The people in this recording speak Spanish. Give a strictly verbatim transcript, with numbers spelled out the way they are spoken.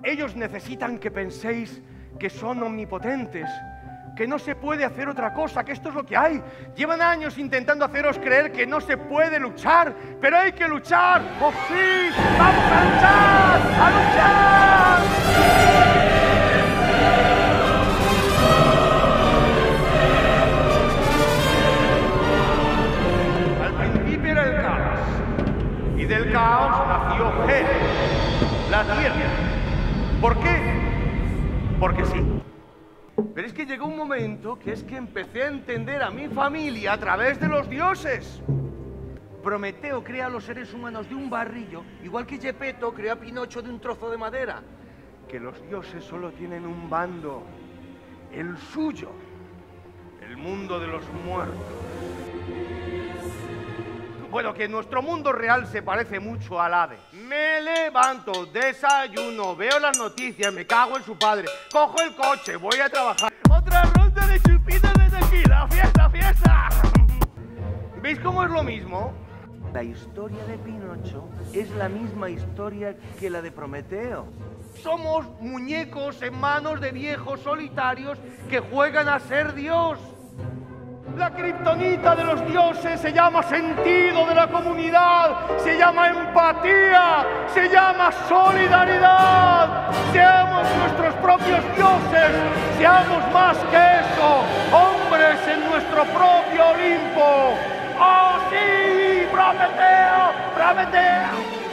Ellos necesitan que penséis que son omnipotentes, que no se puede hacer otra cosa, que esto es lo que hay. Llevan años intentando haceros creer que no se puede luchar, pero hay que luchar. ¡Oh sí! ¡Vamos a luchar! ¡A luchar! Al principio era el caos, y del caos nació Hel, la tierra. ¿Por qué? Porque sí. Pero es que llegó un momento que es que empecé a entender a mi familia a través de los dioses. Prometeo crea a los seres humanos de un barrillo, igual que Gepetto creó a Pinocho de un trozo de madera. Que los dioses solo tienen un bando, el suyo, el mundo de los muertos. Bueno, que nuestro mundo real se parece mucho al Hades. Me levanto, desayuno, veo las noticias, me cago en su padre, cojo el coche, voy a trabajar. ¡Otra ronda de chupitos de tequila! ¡Fiesta, fiesta! ¿Veis cómo es lo mismo? La historia de Pinocho es la misma historia que la de Prometeo. Somos muñecos en manos de viejos solitarios que juegan a ser Dios. La kriptonita de los dioses se llama sentido de la comunidad, se llama empatía, se llama solidaridad. Seamos nuestros propios dioses, seamos más que eso, hombres en nuestro propio Olimpo. ¡Oh sí! ¡Prometeo! ¡Prometeo!